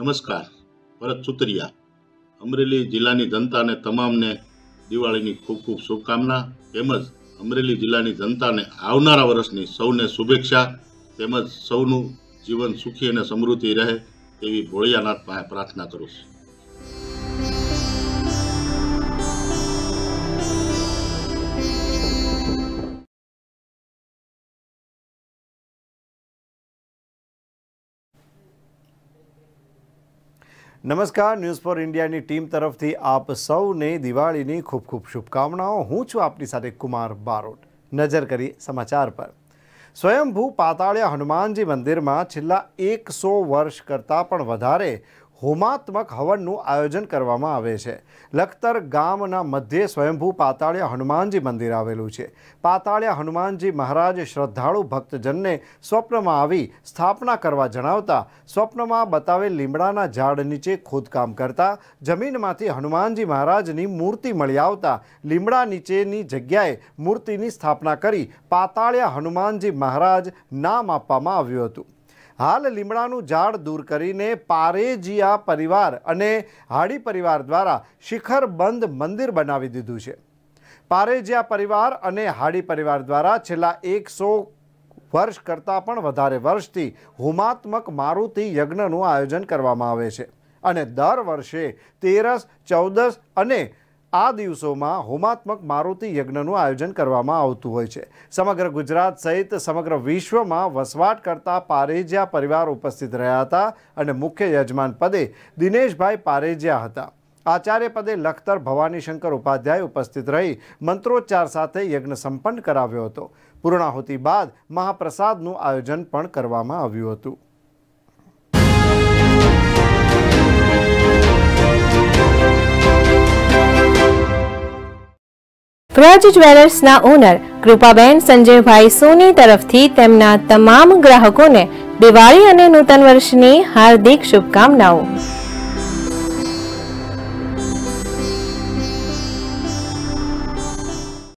નમસ્કાર, ભરત સુતરિયા। અમરેલી જિલ્લાની જનતાને તમામને દિવાળીની ખૂબ ખૂબ શુભકામના તેમજ અમરેલી જિલ્લાની જનતાને આવનારા વર્ષની સૌને શુભેચ્છા તેમજ સૌનું જીવન સુખી અને સમૃદ્ધિ રહે તેવી ભોળિયાનાથ પાસે પ્રાર્થના કરું છું। नमस्कार, न्यूज़ फॉर इंडिया की टीम तरफ थी आप सौने दिवाળી ની खूब खूब शुभकामनाओं। हूँ छुं आपनी साथे कुमार बारोट। नजर करिए समाचार पर। स्वयंभू पाताळिया हनुमानजी मंदिर में छेल्ला 100 वर्ष करता पण वधारे होमात्मक हवनનું આયોજન કરવામાં આવે છે। લખતર ગામના મધ્યે સ્વયંભૂ પાતાળિયા હનુમાનજી મંદિર આવેલું છે। પાતાળિયા હનુમાનજી મહારાજ શ્રદ્ધાળુ ભક્તજનને સ્વપ્નમાં આવી સ્થાપના કરવા જણાવતા સ્વપ્નમાં બતાવેલ લીમડાના ઝાડ નીચે ખોદકામ કરતા જમીનમાંથી હનુમાનજી મહારાજની મૂર્તિ મળી આવતા લીમડા નીચેની જગ્યાએ મૂર્તિની સ્થાપના કરી પાતાળિયા હનુમાનજી મહારાજ નામ આપવામાં આવ્યું હતું। हाल લીમડાનું ઝાડ दूर करीने पारेजिया परिवार अने हाड़ी परिवार द्वारा शिखरबंध मंदिर बनावी दीधुं छे। पारेजिया परिवार अने हाड़ी परिवार द्वारा छेल्ला 100 वर्ष करता पण वधारे वर्षथी होमात्मक मारुति यज्ञનું आयोजन करवामां आवे छे अने दर वर्षे 13, 14 अने आ दिवसों में होमात्मक मारुति यज्ञનું आयोजन करवामां आवतुं होय छे। समग्र गुजरात सहित समग्र विश्व में वसवाट करता पारेजिया परिवार उपस्थित रह्या हता अने मुख्य यजमान पदे दिनेशभाई पारेजिया हता। आचार्य पदे लखतर भवानी शंकर उपाध्याय उपस्थित रही मंत्रोच्चार साथे यज्ञ संपन्न कराव्यो हतो। पूर्णाहुति बाद महाप्रसादનું आयोजन पण करवामां આવ્યું હતું। व्रज ज्वेलर्सना ओनर कृपाबेन संजयभाई सोनी तरफथी तेमना तमाम ग्राहकोने दिवाળી અને નૂતન વર્ષની હાર્દિક શુભકામનાઓ।